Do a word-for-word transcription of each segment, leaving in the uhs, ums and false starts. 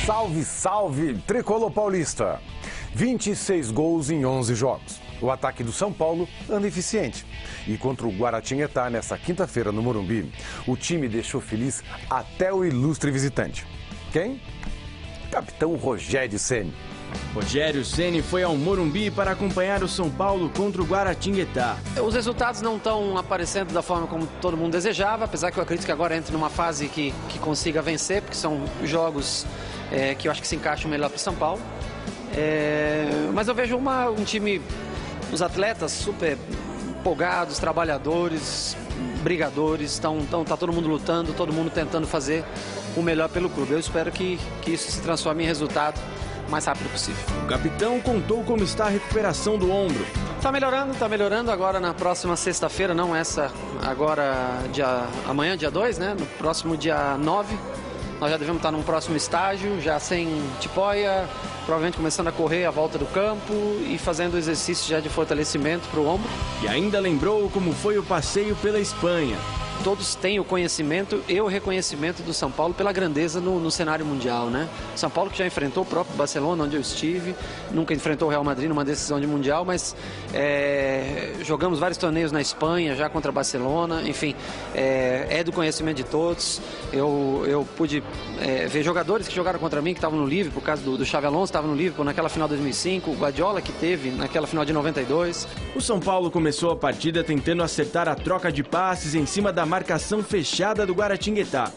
Salve, salve, Tricolor Paulista! vinte e seis gols em onze jogos. O ataque do São Paulo anda eficiente. E contra o Guaratinguetá, nessa quinta-feira no Morumbi, o time deixou feliz até o ilustre visitante. Quem? Capitão Rogério Ceni. Rogério Ceni foi ao Morumbi para acompanhar o São Paulo contra o Guaratinguetá. Os resultados não estão aparecendo da forma como todo mundo desejava, apesar que eu acredito que agora entre numa fase que, que consiga vencer, porque são jogos é, que eu acho que se encaixam melhor para o São Paulo. É, mas eu vejo uma, um time, os atletas super empolgados, trabalhadores, brigadores, estão, estão, tá todo mundo lutando, todo mundo tentando fazer o melhor pelo clube. Eu espero que, que isso se transforme em resultado o mais rápido possível. O capitão contou como está a recuperação do ombro. Tá melhorando, tá melhorando agora na próxima sexta-feira, não essa, agora dia, amanhã dia dois, né? No próximo dia nove, nós já devemos estar num próximo estágio, já sem tipóia, provavelmente começando a correr a volta do campo e fazendo exercícios já de fortalecimento para o ombro. E ainda lembrou como foi o passeio pela Espanha. Todos têm o conhecimento e o reconhecimento do São Paulo pela grandeza no, no cenário mundial, né? São Paulo que já enfrentou o próprio Barcelona, onde eu estive, nunca enfrentou o Real Madrid numa decisão de mundial, mas é, jogamos vários torneios na Espanha, já contra Barcelona, enfim, é, é do conhecimento de todos. Eu, eu pude é, ver jogadores que jogaram contra mim, que estavam no Liverpool, por causa do, do Xabi Alonso, estava no Liverpool naquela final de dois mil e cinco, o Guardiola que teve naquela final de noventa e dois. O São Paulo começou a partida tentando acertar a troca de passes em cima da marcação fechada do Guaratinguetá.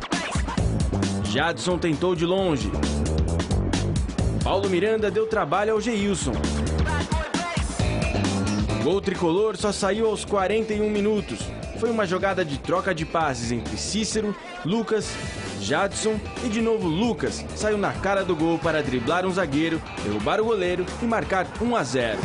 Jadson tentou de longe. Paulo Miranda deu trabalho ao Geilson. O gol tricolor só saiu aos quarenta e um minutos. Foi uma jogada de troca de passes entre Cícero, Lucas, Jadson e de novo Lucas. Saiu na cara do gol para driblar um zagueiro, derrubar o goleiro e marcar um a zero.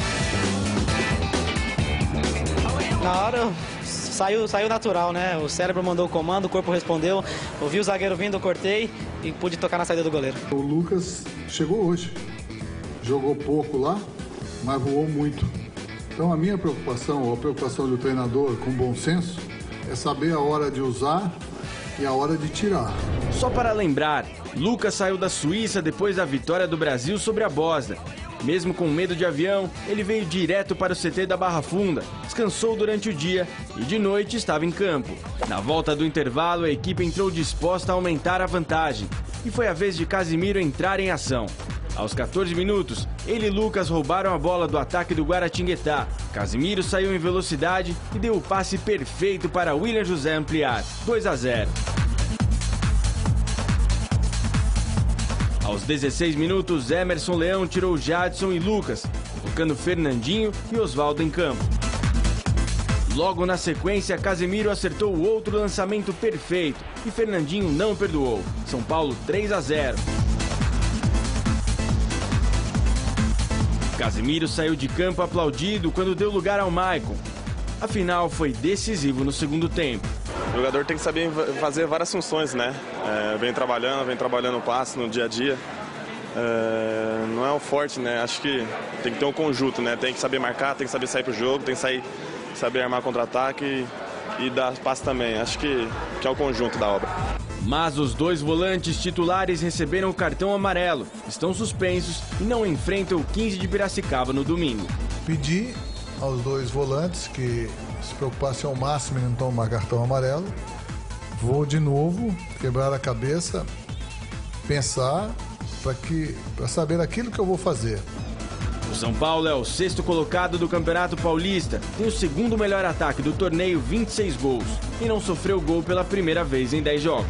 Na hora saiu, saiu natural, né? O cérebro mandou o comando, o corpo respondeu. Ouvi o zagueiro vindo, eu cortei e pude tocar na saída do goleiro. O Lucas chegou hoje. Jogou pouco lá, mas voou muito. Então a minha preocupação, ou a preocupação do treinador com bom senso, é saber a hora de usar e a hora de tirar. Só para lembrar, Lucas saiu da Suíça depois da vitória do Brasil sobre a Bósnia. Mesmo com medo de avião, ele veio direto para o C T da Barra Funda, descansou durante o dia e de noite estava em campo. Na volta do intervalo, a equipe entrou disposta a aumentar a vantagem e foi a vez de Casimiro entrar em ação. Aos quatorze minutos, ele e Lucas roubaram a bola do ataque do Guaratinguetá. Casimiro saiu em velocidade e deu o passe perfeito para William José ampliar, dois a zero. Aos dezesseis minutos, Emerson Leão tirou Jadson e Lucas, colocando Fernandinho e Osvaldo em campo. Logo na sequência, Casemiro acertou o outro lançamento perfeito e Fernandinho não perdoou. São Paulo três a zero. Casemiro saiu de campo aplaudido quando deu lugar ao Maicon. Afinal, foi decisivo no segundo tempo. O jogador tem que saber fazer várias funções, né? É, vem trabalhando, vem trabalhando o passe no dia a dia. É, não é o forte, né? Acho que tem que ter um conjunto, né? Tem que saber marcar, tem que saber sair pro jogo, tem que sair, saber armar contra-ataque e, e dar passe também. Acho que, que é o conjunto da obra. Mas os dois volantes titulares receberam o cartão amarelo, estão suspensos e não enfrentam o quinze de Piracicaba no domingo. Pedi aos dois volantes que se preocupassem ao máximo em não tomar cartão amarelo. Vou de novo quebrar a cabeça, pensar para que, para saber aquilo que eu vou fazer. O São Paulo é o sexto colocado do Campeonato Paulista, tem o segundo melhor ataque do torneio, vinte e seis gols, e não sofreu gol pela primeira vez em dez jogos.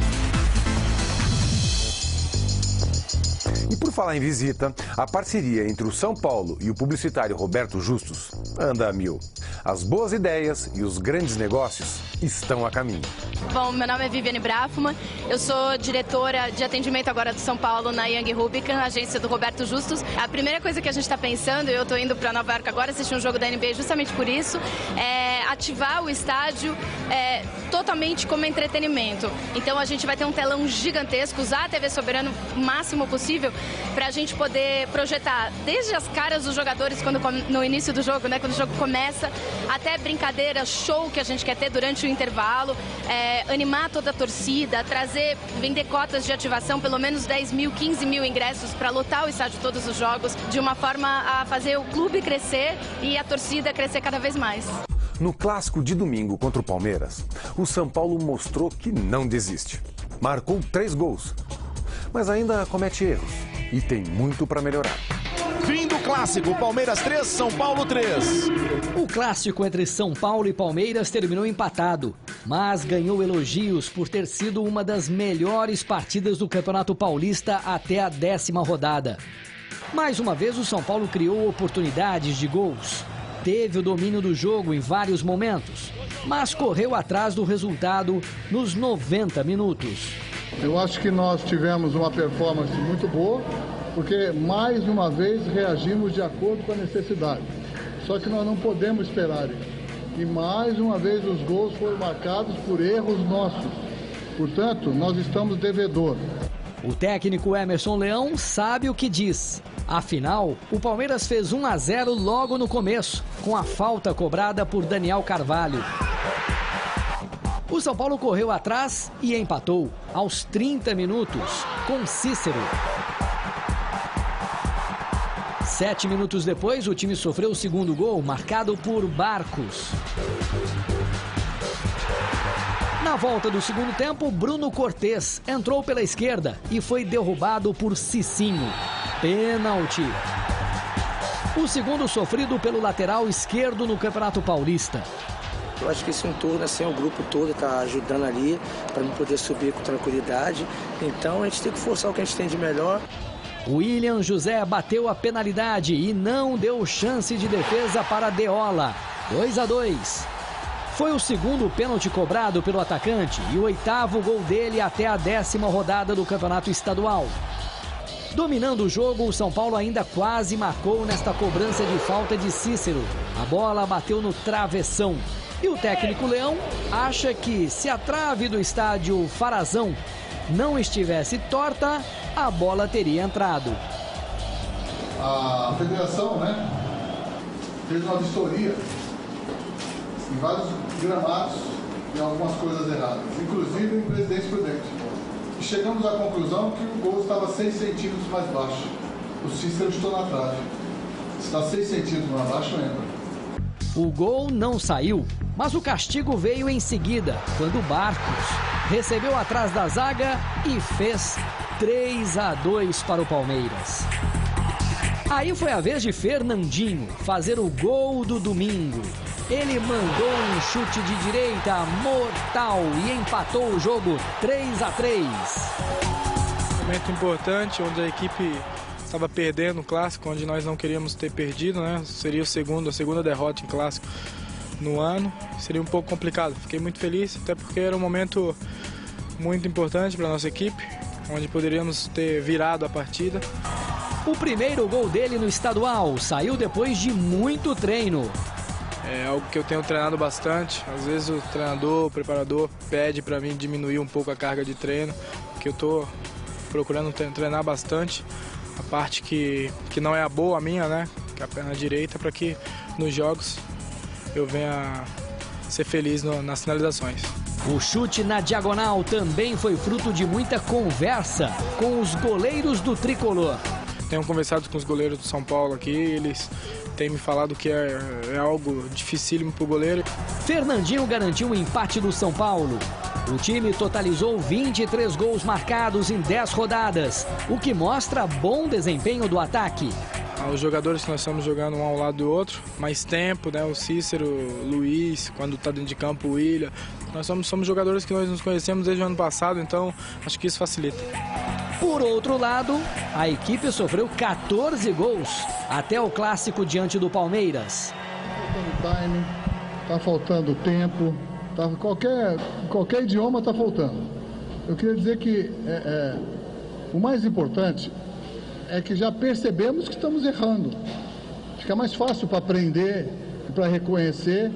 E por falar em visita, a parceria entre o São Paulo e o publicitário Roberto Justus anda a mil. As boas ideias e os grandes negócios estão a caminho. Bom, meu nome é Viviane Brafman, eu sou diretora de atendimento agora do São Paulo na Young Rubicon, agência do Roberto Justus. A primeira coisa que a gente está pensando, eu estou indo para Nova York agora assistir um jogo da N B A justamente por isso, é ativar o estádio é, totalmente como entretenimento. Então a gente vai ter um telão gigantesco, usar a T V Soberano o máximo possível para a gente poder projetar desde as caras dos jogadores quando, no início do jogo, né, quando o jogo começa, até brincadeira, show que a gente quer ter durante o intervalo, é, animar toda a torcida, trazer, vender cotas de ativação, pelo menos dez mil, quinze mil ingressos para lotar o estádio todos os jogos, de uma forma a fazer o clube crescer e a torcida crescer cada vez mais. No clássico de domingo contra o Palmeiras, o São Paulo mostrou que não desiste. Marcou três gols, mas ainda comete erros e tem muito para melhorar. Fim do clássico, Palmeiras três, São Paulo três. O clássico entre São Paulo e Palmeiras terminou empatado, mas ganhou elogios por ter sido uma das melhores partidas do Campeonato Paulista até a décima rodada. Mais uma vez o São Paulo criou oportunidades de gols. Teve o domínio do jogo em vários momentos, mas correu atrás do resultado nos noventa minutos. Eu acho que nós tivemos uma performance muito boa, porque mais uma vez reagimos de acordo com a necessidade. Só que nós não podemos esperar isso. E mais uma vez os gols foram marcados por erros nossos. Portanto, nós estamos devedor. O técnico Emerson Leão sabe o que diz. Afinal, o Palmeiras fez um a zero logo no começo, com a falta cobrada por Daniel Carvalho. O São Paulo correu atrás e empatou aos trinta minutos com Cícero. Sete minutos depois, o time sofreu o segundo gol, marcado por Barcos. Na volta do segundo tempo, Bruno Cortez entrou pela esquerda e foi derrubado por Cicinho. Pênalti. O segundo sofrido pelo lateral esquerdo no Campeonato Paulista. Eu acho que esse um turno, assim, o grupo todo está ajudando ali para não poder subir com tranquilidade. Então a gente tem que forçar o que a gente tem de melhor. William José bateu a penalidade e não deu chance de defesa para Deola. dois a dois. Foi o segundo pênalti cobrado pelo atacante e o oitavo gol dele até a décima rodada do Campeonato Estadual. Dominando o jogo, o São Paulo ainda quase marcou nesta cobrança de falta de Cícero. A bola bateu no travessão. E o técnico Leão acha que se a trave do estádio Farazão não estivesse torta, a bola teria entrado. A federação, né, fez uma vistoria em vários gramados e algumas coisas erradas, inclusive em Presidente Prudente. E chegamos à conclusão que o gol estava seis centímetros mais baixo. O Cícero estou na trave. Se está seis centímetros mais baixo, entra. O gol não saiu, mas o castigo veio em seguida, quando Barcos recebeu atrás da zaga e fez três a dois para o Palmeiras. Aí foi a vez de Fernandinho fazer o gol do domingo. Ele mandou um chute de direita mortal e empatou o jogo três a três. Momento importante, onde a equipe estava perdendo o clássico, onde nós não queríamos ter perdido, né? Seria o segundo, a segunda derrota em clássico no ano. Seria um pouco complicado. Fiquei muito feliz, até porque era um momento muito importante para a nossa equipe, onde poderíamos ter virado a partida. O primeiro gol dele no estadual saiu depois de muito treino. É algo que eu tenho treinado bastante. Às vezes o treinador, o preparador pede para mim diminuir um pouco a carga de treino, que eu estou procurando treinar bastante. A parte que, que não é a boa, a minha, né? Que é a perna direita, para que nos jogos eu venha ser feliz no, nas finalizações. O chute na diagonal também foi fruto de muita conversa com os goleiros do tricolor. Tenho conversado com os goleiros do São Paulo aqui, eles têm me falado que é, é algo dificílimo para o goleiro. Fernandinho garantiu o empate do São Paulo. O time totalizou vinte e três gols marcados em dez rodadas, o que mostra bom desempenho do ataque. Os jogadores que nós estamos jogando um ao lado do outro, mais tempo, né? O Cícero, o Luiz, quando está dentro de campo, o William. Nós somos, somos jogadores que nós nos conhecemos desde o ano passado, então acho que isso facilita. Por outro lado, a equipe sofreu quatorze gols até o clássico diante do Palmeiras. Está faltando time, está faltando tempo, tá, qualquer, qualquer idioma está faltando. Eu queria dizer que é, é, o mais importante é que já percebemos que estamos errando. Fica mais fácil para aprender e para reconhecer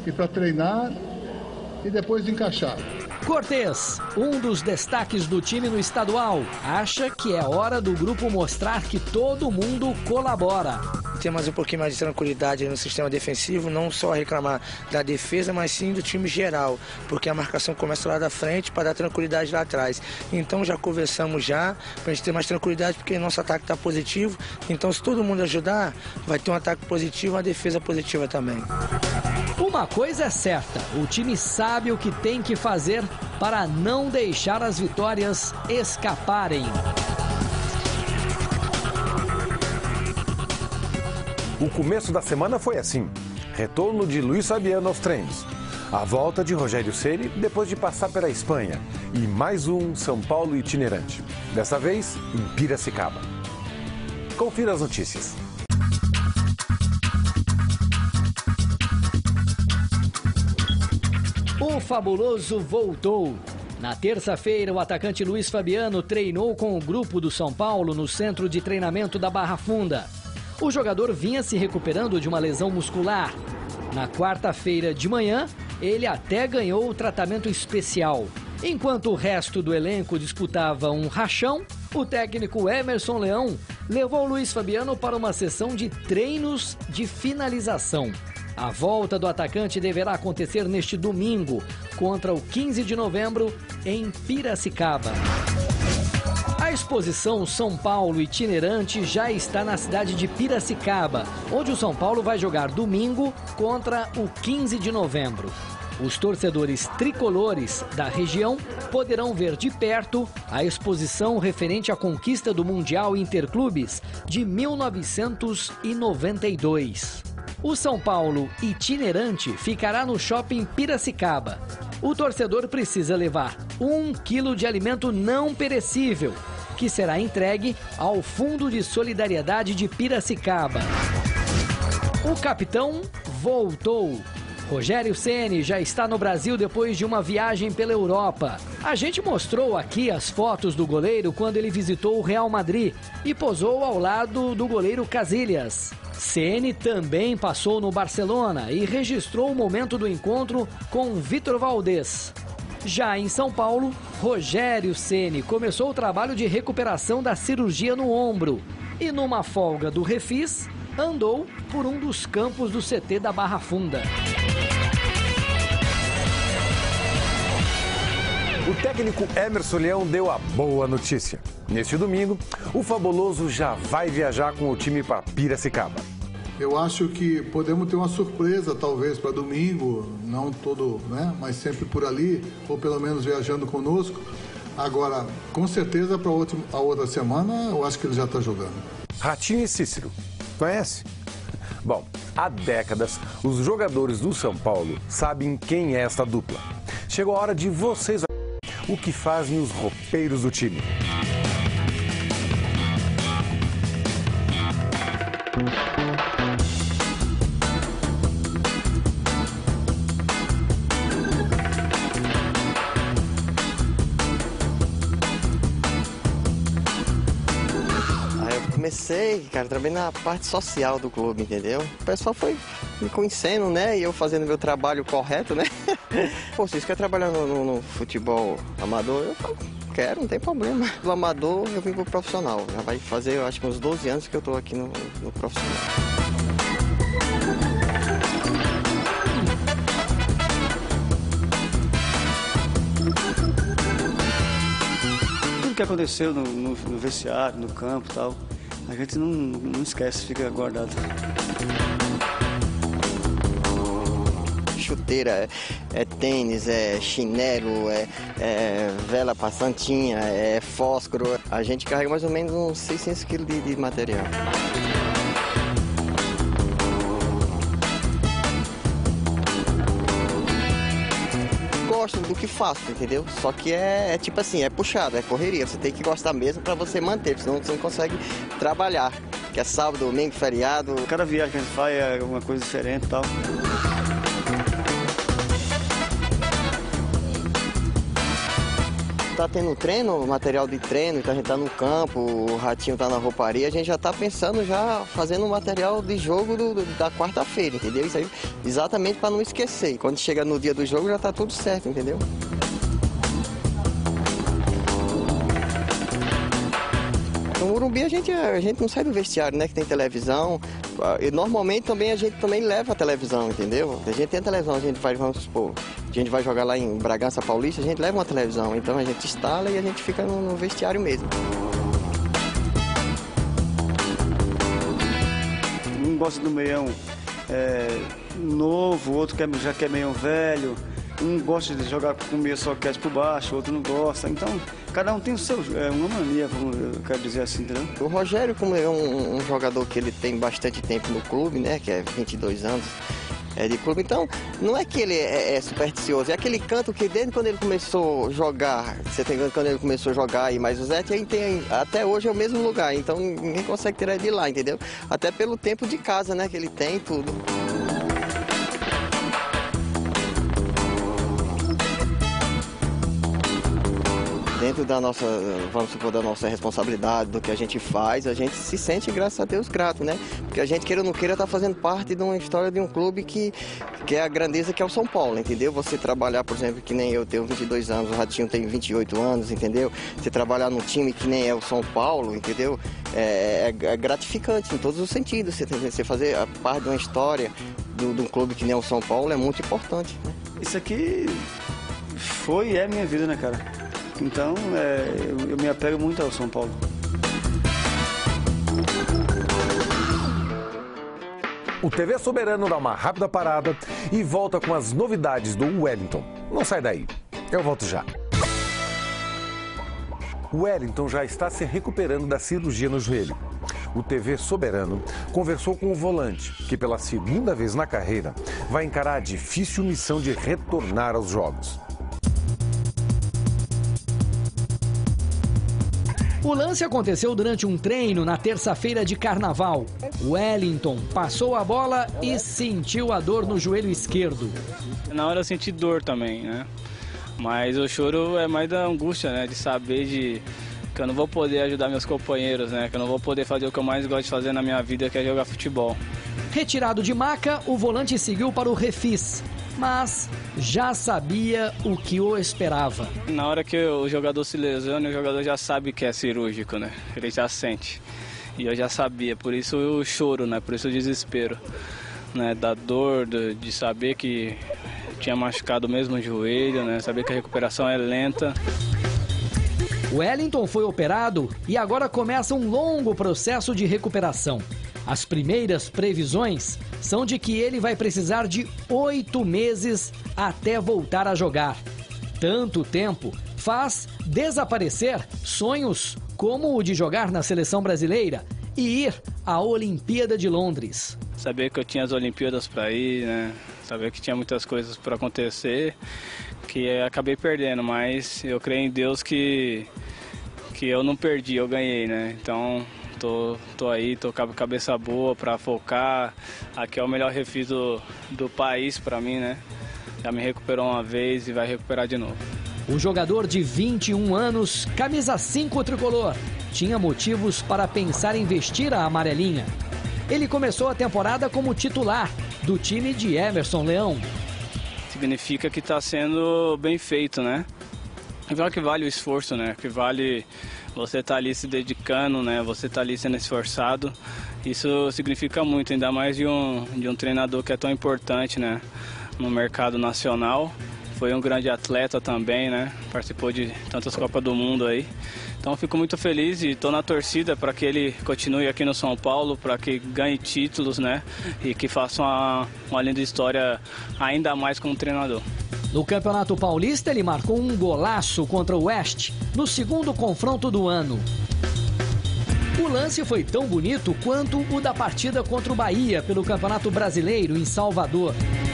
e para treinar e depois encaixar. Cortez, um dos destaques do time no estadual, acha que é hora do grupo mostrar que todo mundo colabora. Ter mais um pouquinho mais de tranquilidade no sistema defensivo, não só reclamar da defesa, mas sim do time geral, porque a marcação começa lá da frente para dar tranquilidade lá atrás. Então já conversamos já, para a gente ter mais tranquilidade, porque nosso ataque está positivo, então se todo mundo ajudar, vai ter um ataque positivo e uma defesa positiva também. Uma coisa é certa, o time sabe o que tem que fazer para não deixar as vitórias escaparem. O começo da semana foi assim. Retorno de Luiz Fabiano aos treinos. A volta de Rogério Ceni depois de passar pela Espanha. E mais um São Paulo itinerante. Dessa vez em Piracicaba. Confira as notícias. O fabuloso voltou. Na terça-feira, o atacante Luiz Fabiano treinou com o grupo do São Paulo no centro de treinamento da Barra Funda. O jogador vinha se recuperando de uma lesão muscular. Na quarta-feira de manhã, ele até ganhou o tratamento especial. Enquanto o resto do elenco disputava um rachão, o técnico Emerson Leão levou o Luiz Fabiano para uma sessão de treinos de finalização. A volta do atacante deverá acontecer neste domingo, contra o quinze de novembro, em Piracicaba. A exposição São Paulo itinerante já está na cidade de Piracicaba, onde o São Paulo vai jogar domingo contra o quinze de novembro. Os torcedores tricolores da região poderão ver de perto a exposição referente à conquista do Mundial Interclubes de mil novecentos e noventa e dois. O São Paulo itinerante ficará no Shopping Piracicaba. O torcedor precisa levar um quilo de alimento não perecível, que será entregue ao Fundo de Solidariedade de Piracicaba. O capitão voltou. Rogério Ceni já está no Brasil depois de uma viagem pela Europa. A gente mostrou aqui as fotos do goleiro quando ele visitou o Real Madrid e posou ao lado do goleiro Casillas. Ceni também passou no Barcelona e registrou o momento do encontro com Vitor Valdés. Já em São Paulo, Rogério Ceni começou o trabalho de recuperação da cirurgia no ombro e numa folga do Refis, andou por um dos campos do C T da Barra Funda. O técnico Emerson Leão deu a boa notícia. Neste domingo, o fabuloso já vai viajar com o time para Piracicaba. Eu acho que podemos ter uma surpresa, talvez, para domingo, não todo, né, mas sempre por ali, ou pelo menos viajando conosco. Agora, com certeza, para a outra semana, eu acho que ele já está jogando. Ratinho e Cícero, conhece? Bom, há décadas, os jogadores do São Paulo sabem quem é esta dupla. Chegou a hora de vocês verem o que fazem os roupeiros do time. Comecei, cara, trabalhei na parte social do clube, entendeu? O pessoal foi me conhecendo, né? E eu fazendo meu trabalho correto, né? Pô, vocês querem trabalhar no, no, no futebol amador? Eu falo, quero, não tem problema. Do amador eu vim pro profissional. Já vai fazer, eu acho que uns doze anos que eu tô aqui no, no profissional. Tudo que aconteceu no, no, no vestiário, no campo e tal, a gente não, não esquece, fica guardado. Chuteira, é, é tênis, é chinelo, é, é vela para santinha, é fósforo. A gente carrega mais ou menos uns seiscentos quilos de, de material. Gosto do que faço, entendeu? Só que é, é tipo assim, é puxado, é correria. Você tem que gostar mesmo para você manter, senão você não consegue trabalhar. Que é sábado, domingo, feriado. Cada viagem que a gente faz é uma coisa diferente e tal. tá tendo treino, material de treino, então a gente tá no campo, o Ratinho tá na rouparia, a gente já tá pensando, já fazendo o material de jogo do, do, da quarta-feira, entendeu? Isso aí exatamente para não esquecer. E quando chega no dia do jogo já tá tudo certo, entendeu? No Morumbi a gente, a gente não sai do vestiário, né? Que tem televisão. E normalmente também a gente também leva a televisão, entendeu? A gente tem a televisão, a gente vai, vamos supor, a gente vai jogar lá em Bragança Paulista, a gente leva uma televisão. Então a gente instala e a gente fica no, no vestiário mesmo. Um gosta do meião é, novo, outro quer, já quer meião velho. Um gosta de jogar com o meia só quer por baixo, outro não gosta. Então, cada um tem o seu, é uma mania, eu quero dizer assim, entendeu? O Rogério, como é um, um jogador que ele tem bastante tempo no clube, né, que é vinte e dois anos é, de clube, então não é que ele é, é supersticioso, é aquele canto que desde quando ele começou a jogar, você tem quando ele começou a jogar aí, mas o Zé tem, tem, até hoje é o mesmo lugar, então ninguém consegue tirar ele de lá, entendeu? Até pelo tempo de casa, né, que ele tem, tudo. Dentro da nossa, vamos supor, da nossa responsabilidade, do que a gente faz, a gente se sente, graças a Deus, grato, né? Porque a gente, queira ou não queira, está fazendo parte de uma história de um clube que, que é a grandeza que é o São Paulo, entendeu? Você trabalhar, por exemplo, que nem eu tenho vinte e dois anos, o Ratinho tem vinte e oito anos, entendeu? Você trabalhar num time que nem é o São Paulo, entendeu? É, é, é gratificante em todos os sentidos. Você, você fazer a parte de uma história de um clube que nem é o São Paulo é muito importante, né? Isso aqui foi e é minha vida, né, cara? Então, é, eu, eu me apego muito ao São Paulo. O T V Soberano dá uma rápida parada e volta com as novidades do Wellington. Não sai daí, eu volto já. O Wellington já está se recuperando da cirurgia no joelho. O T V Soberano conversou com o volante, que pela segunda vez na carreira vai encarar a difícil missão de retornar aos jogos. O lance aconteceu durante um treino na terça-feira de carnaval. Wellington passou a bola e sentiu a dor no joelho esquerdo. Na hora eu senti dor também, né? Mas o choro é mais da angústia, né? De saber de que eu não vou poder ajudar meus companheiros, né? Que eu não vou poder fazer o que eu mais gosto de fazer na minha vida, que é jogar futebol. Retirado de maca, o volante seguiu para o refis, mas já sabia o que o esperava. Na hora que o jogador se lesiona, o jogador já sabe que é cirúrgico, né? Ele já sente. E eu já sabia, por isso o choro, né? Por isso o desespero, né? Da dor, de saber que tinha machucado mesmo o joelho, né? Saber que a recuperação é lenta. Wellington foi operado e agora começa um longo processo de recuperação. As primeiras previsões são de que ele vai precisar de oito meses até voltar a jogar. Tanto tempo faz desaparecer sonhos como o de jogar na seleção brasileira e ir à Olimpíada de Londres. Saber que eu tinha as Olimpíadas para ir, né? Saber que tinha muitas coisas para acontecer, que acabei perdendo, mas eu creio em Deus que, que eu não perdi, eu ganhei, né? Então... Tô, tô aí, tô com a cabeça boa para focar. Aqui é o melhor refis do, do país para mim, né? Já me recuperou uma vez e vai recuperar de novo. O jogador de vinte e um anos, camisa cinco tricolor, tinha motivos para pensar em vestir a amarelinha. Ele começou a temporada como titular do time de Emerson Leão. Significa que está sendo bem feito, né? Claro que vale o esforço, né? Que vale você estar tá ali se dedicando, né? Você tá ali sendo esforçado. Isso significa muito, ainda mais de um, de um treinador que é tão importante, né? No mercado nacional. Foi um grande atleta também, né? Participou de tantas Copas do Mundo aí. Então eu fico muito feliz e estou na torcida para que ele continue aqui no São Paulo, para que ganhe títulos, né? E que faça uma, uma linda história ainda mais como treinador. No Campeonato Paulista, ele marcou um golaço contra o Oeste no segundo confronto do ano. O lance foi tão bonito quanto o da partida contra o Bahia pelo Campeonato Brasileiro em Salvador.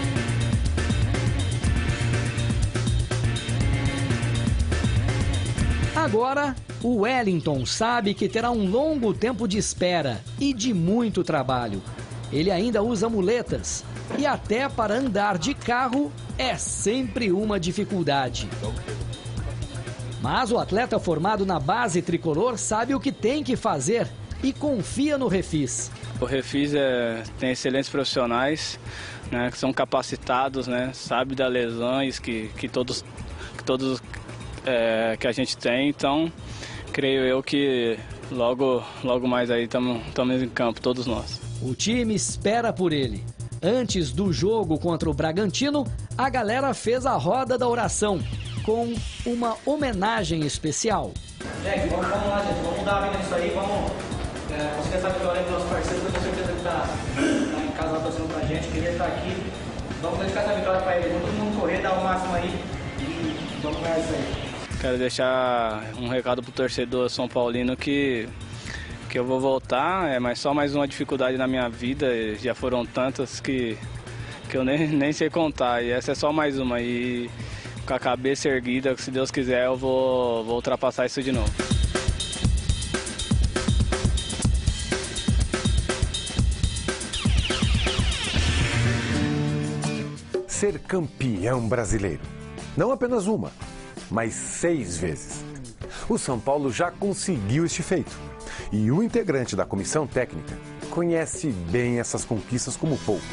Agora, o Wellington sabe que terá um longo tempo de espera e de muito trabalho. Ele ainda usa muletas e até para andar de carro é sempre uma dificuldade. Mas o atleta formado na base tricolor sabe o que tem que fazer e confia no Refis. O Refis é, tem excelentes profissionais, né, que são capacitados, né, sabe das lesões que, que todos, que, todos é, que a gente tem. Então, creio eu que logo, logo mais aí estamos em campo, todos nós. O time espera por ele. Antes do jogo contra o Bragantino, a galera fez a roda da oração com uma homenagem especial. Gente, vamos, vamos lá, gente. Vamos dar a vida nisso aí, vamos é, conseguir essa vitória dos nossos parceiros. Eu tenho certeza que está tá em casa lá torcendo pra gente, queria estar aqui. Vamos dedicar essa vitória para ele. Vamos todo mundo correr, dar o máximo aí e vamos ganhar isso aí. Quero deixar um recado pro torcedor São Paulino que, que eu vou voltar, é mas só mais uma dificuldade na minha vida, já foram tantas que, que eu nem, nem sei contar, e essa é só mais uma. E com a cabeça erguida, se Deus quiser, eu vou, vou ultrapassar isso de novo. Ser campeão brasileiro. Não apenas uma, mas seis vezes. O São Paulo já conseguiu este feito. E o integrante da comissão técnica conhece bem essas conquistas como poucos.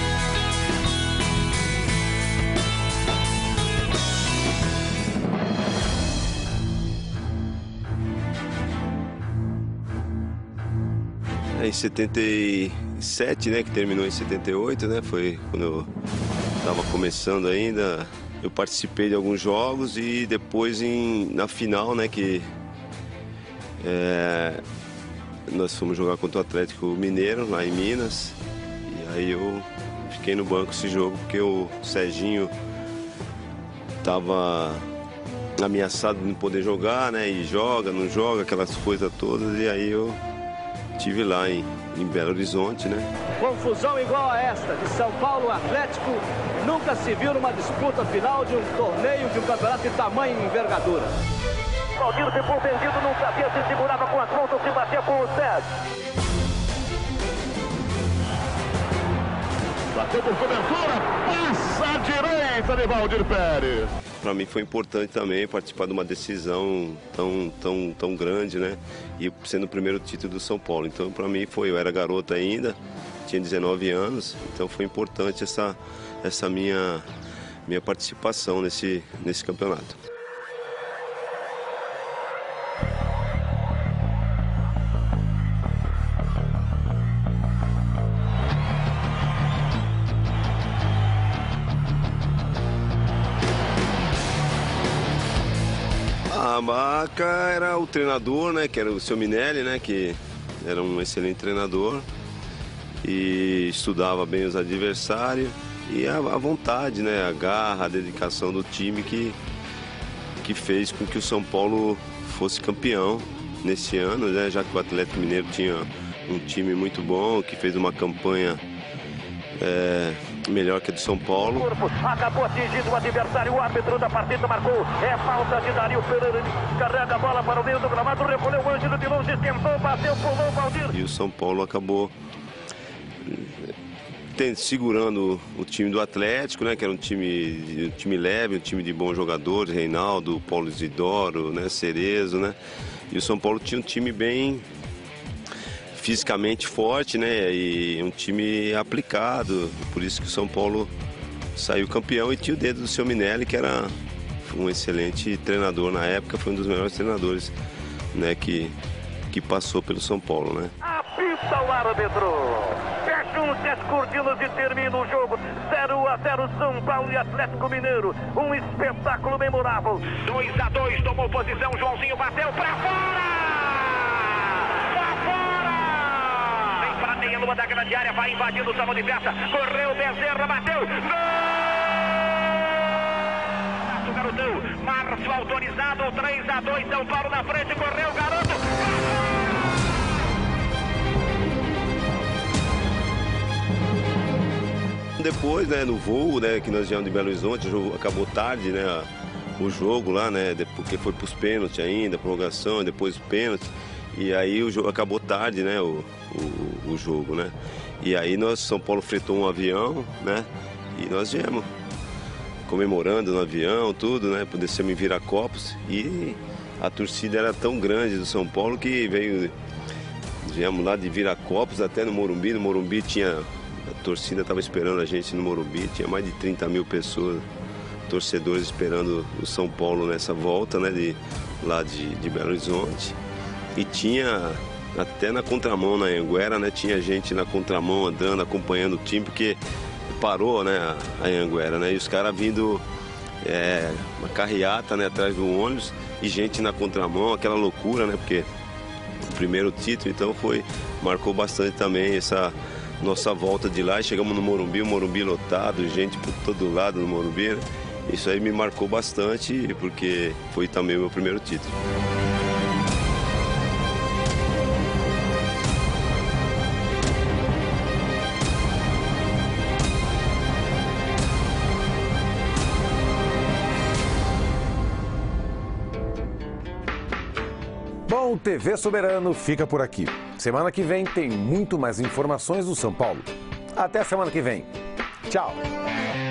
Em setenta e sete, né, que terminou em setenta e oito, né, foi quando eu estava começando ainda. Eu participei de alguns jogos e depois em, na final, né, que é, nós fomos jogar contra o Atlético Mineiro, lá em Minas. E aí eu fiquei no banco esse jogo porque o Serginho estava ameaçado de não poder jogar, né, e joga, não joga, aquelas coisas todas. E aí eu estive lá em, em Belo Horizonte, né? Confusão igual a esta de São Paulo Atlético nunca se viu numa disputa final de um torneio de um campeonato de tamanho e envergadura. Valdir ficou perdido, não sabia se segurava com as mãos ou se batia com os pés. Bateu por cobertura, passa à direita de Valdir Pérez. Para mim foi importante também participar de uma decisão tão, tão, tão grande, né? E sendo o primeiro título do São Paulo. Então, para mim foi, eu era garoto ainda, tinha dezenove anos, então foi importante essa, essa minha, minha participação nesse, nesse campeonato. A marca era o treinador, né, que era o seu Minelli, né, que era um excelente treinador e estudava bem os adversários, e a, a vontade, né, a garra, a dedicação do time que, que fez com que o São Paulo fosse campeão nesse ano, né, já que o Atlético Mineiro tinha um time muito bom, que fez uma campanha é, melhor que a do São Paulo. Acabou atingindo o adversário, o árbitro da partida marcou, é falta de Dario Pereira, carrega a bola para o meio do gramado, recolheu o Ângelo de longe, tentou, bateu, pulou, Valdir. E o São Paulo acabou tem, segurando o time do Atlético, né, que era um time, um time leve, um time de bons jogadores, Reinaldo, Paulo Isidoro, né, Cerezo, né, e o São Paulo tinha um time bem fisicamente forte, né, e um time aplicado, por isso que o São Paulo saiu campeão, e tinha o dedo do seu Minelli, que era um excelente treinador na época, foi um dos melhores treinadores, né, que, que passou pelo São Paulo, né. Apita o árbitro, fecha um set cortinas e termina o jogo, zero a zero São Paulo e Atlético Mineiro, um espetáculo memorável. dois a dois, tomou posição, Joãozinho bateu pra fora! Meia lua da grande área, vai invadindo o salão de festa, correu Bezerra, bateu, gol! Garotão, Márcio autorizado, três a dois, São Paulo na frente, correu, garoto! Depois, né, no voo, né, que nós viemos de Belo Horizonte, o jogo acabou tarde, né, o jogo lá, né, porque foi para os pênaltis ainda, prorrogação, depois o pênalti. E aí o jogo acabou tarde, né, o, o, o jogo, né? E aí nós, São Paulo fretou um avião, né? E nós viemos comemorando no avião, tudo, né? Descemos em Viracopos e a torcida era tão grande do São Paulo que veio, viemos lá de Viracopos até no Morumbi. No Morumbi tinha, a torcida estava esperando a gente no Morumbi, tinha mais de trinta mil pessoas, torcedores esperando o São Paulo nessa volta, né? De, lá de, de Belo Horizonte. E tinha até na contramão, na Anhanguera, né? Tinha gente na contramão andando, acompanhando o time, porque parou, né, a Anhanguera, né? E os caras vindo é, uma carreata, né, atrás do ônibus e gente na contramão, aquela loucura, né? Porque o primeiro título, então foi, marcou bastante também essa nossa volta de lá. E chegamos no Morumbi, o Morumbi lotado, gente por todo lado no Morumbi, né? Isso aí me marcou bastante, porque foi também o meu primeiro título. Bom, o T V Soberano fica por aqui. Semana que vem tem muito mais informações do São Paulo. Até a semana que vem. Tchau!